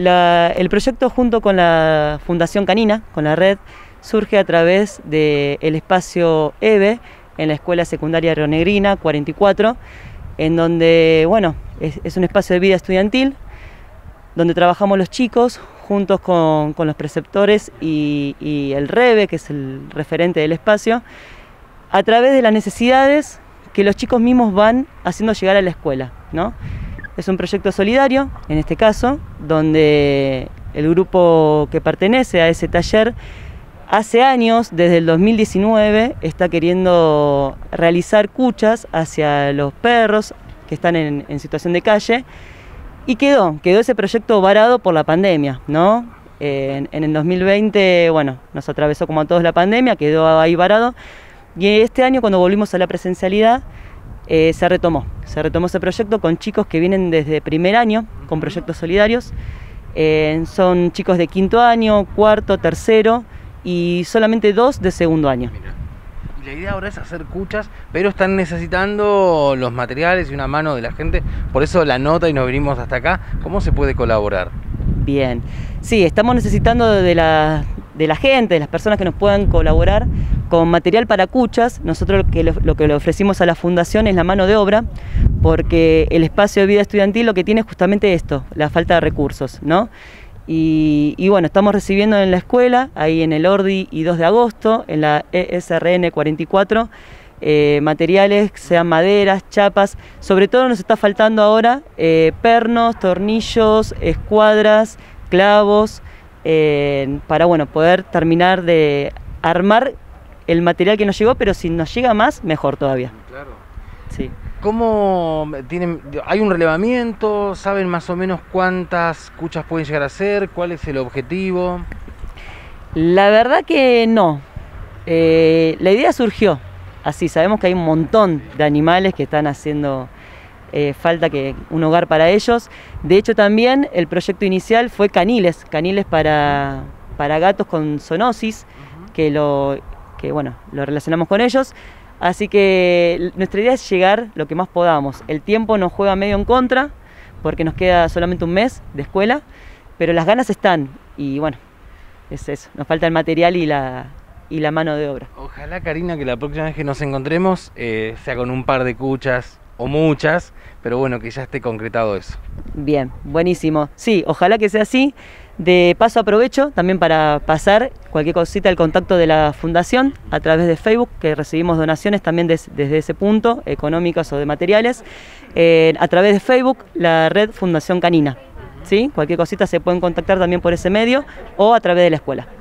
El proyecto, junto con la Fundación Canina, con la red, surge a través del espacio EVE en la Escuela Secundaria Rionegrina 44, en donde, bueno, es un espacio de vida estudiantil, donde trabajamos los chicos juntos con los preceptores y el REVE, que es el referente del espacio, a través de las necesidades que los chicos mismos van haciendo llegar a la escuela, ¿no? Es un proyecto solidario, en este caso, donde el grupo que pertenece a ese taller hace años, desde el 2019, está queriendo realizar cuchas hacia los perros que están en situación de calle, y quedó ese proyecto varado por la pandemia, ¿no? En el 2020, bueno, nos atravesó como a todos la pandemia, quedó ahí varado, y este año, cuando volvimos a la presencialidad, se retomó ese proyecto con chicos que vienen desde primer año, con proyectos solidarios. Son chicos de quinto año, cuarto, tercero, y solamente 2 de segundo año. Mira. Y la idea ahora es hacer cuchas, pero están necesitando los materiales y una mano de la gente, por eso la nota y nos vinimos hasta acá. ¿Cómo se puede colaborar? Bien, sí, estamos necesitando de la gente, de las personas que nos puedan colaborar con material para cuchas. Nosotros lo que le ofrecimos a la fundación es la mano de obra, porque el espacio de vida estudiantil lo que tiene es justamente esto, la falta de recursos, ¿no? Y bueno, estamos recibiendo en la escuela, ahí en el Ordi y 2 de agosto, en la ESRN 44, materiales, sean maderas, chapas. Sobre todo nos está faltando ahora pernos, tornillos, escuadras, clavos, para, bueno, poder terminar de armar el material que nos llegó, pero si nos llega más, mejor todavía. Claro. Sí. ¿Cómo tienen? ¿Hay un relevamiento? ¿Saben más o menos cuántas cuchas pueden llegar a ser? ¿Cuál es el objetivo? La verdad que no. La idea surgió así. Sabemos que hay un montón de animales que están haciendo falta que un hogar para ellos. De hecho, también el proyecto inicial fue caniles para gatos con zoonosis, que lo relacionamos con ellos. Así que nuestra idea es llegar lo que más podamos. El tiempo nos juega medio en contra, porque nos queda solamente un mes de escuela, pero las ganas están, y bueno, es eso, nos falta el material y la mano de obra. Ojalá, Karina, que la próxima vez que nos encontremos sea con un par de cuchas o muchas, pero bueno, que ya esté concretado eso. Bien, buenísimo. Sí, ojalá que sea así. De paso aprovecho también para pasar cualquier cosita al contacto de la fundación a través de Facebook, que recibimos donaciones también desde ese punto, económicas o de materiales, a través de Facebook, la red Fundación Canina, ¿sí? Cualquier cosita se pueden contactar también por ese medio o a través de la escuela.